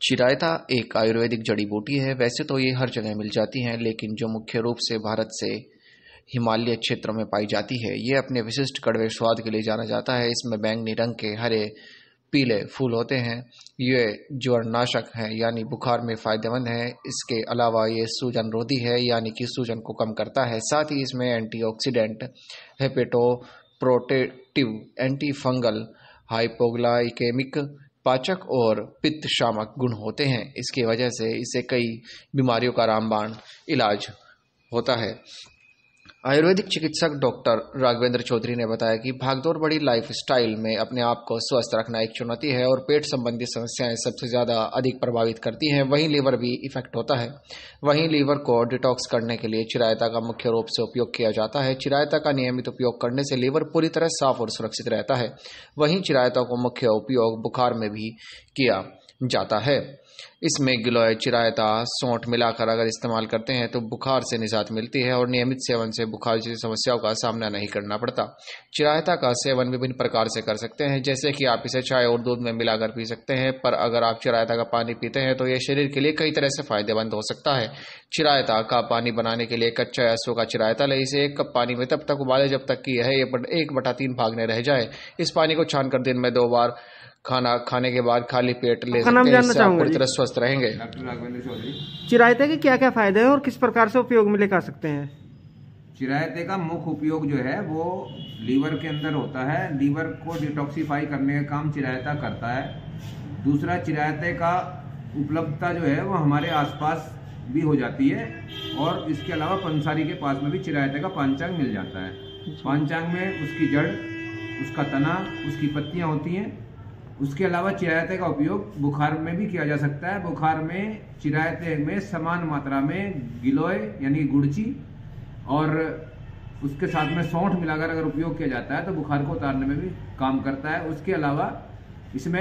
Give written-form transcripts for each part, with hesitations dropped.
चिरायता एक आयुर्वेदिक जड़ी बूटी है। वैसे तो ये हर जगह मिल जाती हैं, लेकिन जो मुख्य रूप से भारत से हिमालय क्षेत्रों में पाई जाती है, ये अपने विशिष्ट कड़वे स्वाद के लिए जाना जाता है। इसमें बैंगनी रंग के हरे पीले फूल होते हैं। ये ज्वरनाशक है, यानी बुखार में फायदेमंद है। इसके अलावा ये सूजन रोधी है, यानी कि सूजन को कम करता है। साथ ही इसमें antioxidant, hepatoprotective, anti fungal, hypoglycaemic, पाचक और पित्त शामक गुण होते हैं। इसकी वजह से इसे कई बीमारियों का रामबाण इलाज होता है। आयुर्वेदिक चिकित्सक डॉक्टर राघवेंद्र चौधरी ने बताया कि भागदौड़ भरी लाइफस्टाइल में अपने आप को स्वस्थ रखना एक चुनौती है और पेट संबंधी समस्याएं सबसे ज्यादा अधिक प्रभावित करती हैं। वहीं लीवर भी इफेक्ट होता है। वहीं लीवर को डिटॉक्स करने के लिए चिरायता का मुख्य रूप से उपयोग किया जाता है। चिरायता का नियमित उपयोग करने से लीवर पूरी तरह साफ और सुरक्षित रहता है। वहीं चिरायता को मुख्य उपयोग बुखार में भी किया जाता है। इसमें गिलोय, चिरायता, सौंठ मिलाकर अगर इस्तेमाल करते हैं तो बुखार से निजात मिलती है और नियमित सेवन से बुखार जैसी समस्याओं का सामना नहीं करना पड़ता। चिरायता का सेवन विभिन्न प्रकार से कर सकते हैं, जैसे कि आप इसे चाय और दूध में मिलाकर पी सकते हैं। पर अगर आप चिरायता का पानी पीते हैं तो यह शरीर के लिए कई तरह से फायदेमंद हो सकता है। चिरायता का पानी बनाने के लिए कच्चा या सूखा चिरायता लें। इसे 1 कप पानी में तब तक उबालें जब तक कि यह 1/3 भाग में रह जाए। इस पानी को छानकर दिन में 2 बार खाना खाने के बाद खाली पेट ले सकते हैं। इससे आप पूरी तरह स्वस्थ रहेंगे। डॉक्टर राघवेंद्र चौधरी। चिरायते के क्या क्या फायदे हैं और किस प्रकार से उपयोग में लेकर सकते हैं? चिरायते का मुख्य उपयोग जो है वो लीवर के अंदर होता है। लीवर को डिटॉक्सिफाई करने का काम चिरायता करता है। दूसरा, चिरायते का उपलब्धता जो है वो हमारे आसपास भी हो जाती है और इसके अलावा पंसारी के पास में भी चिरायते का पांचांग मिल जाता है। पांचांग में उसकी जड़, उसका तना, उसकी पत्तियां होती हैं। उसके अलावा चिरायते का उपयोग बुखार में भी किया जा सकता है। बुखार में चिरायते में समान मात्रा में गिलोय यानी गुड़ची और उसके साथ में सौंठ मिलाकर अगर उपयोग किया जाता है तो बुखार को उतारने में भी काम करता है। उसके अलावा इसमें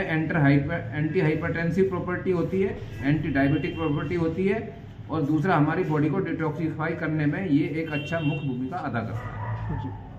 एंटी हाइपरटेंसिव प्रॉपर्टी होती है, एंटी डायबिटिक प्रॉपर्टी होती है और दूसरा हमारी बॉडी को डिटॉक्सिफाई करने में ये एक अच्छा मुख्य भूमिका अदा करता है।